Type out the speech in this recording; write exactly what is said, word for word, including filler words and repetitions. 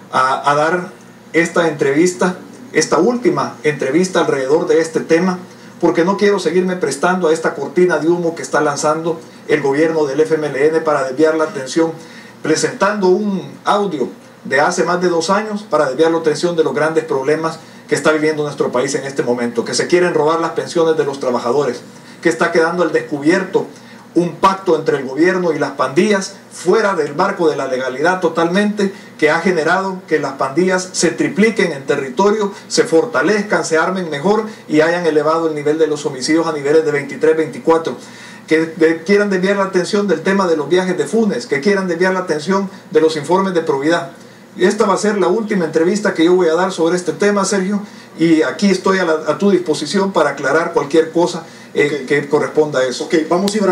a, a dar esta entrevista, esta última entrevista alrededor de este tema, porque no quiero seguirme prestando a esta cortina de humo que está lanzando el gobierno del F M L N para desviar la atención, presentando un audio de hace más de dos años para desviar la atención de los grandes problemas que está viviendo nuestro país en este momento, que se quieren robar las pensiones de los trabajadores, que está quedando al descubierto un pacto entre el gobierno y las pandillas fuera del marco de la legalidad totalmente, que ha generado que las pandillas se tripliquen en territorio, se fortalezcan, se armen mejor y hayan elevado el nivel de los homicidios a niveles de veintitrés, veinticuatro. Que de, quieran desviar la atención del tema de los viajes de Funes, que quieran desviar la atención de los informes de probidad. Y esta va a ser la última entrevista que yo voy a dar sobre este tema, Sergio, y aquí estoy a, la, a tu disposición para aclarar cualquier cosa eh, okay. que corresponda a eso. Ok, vamos a ir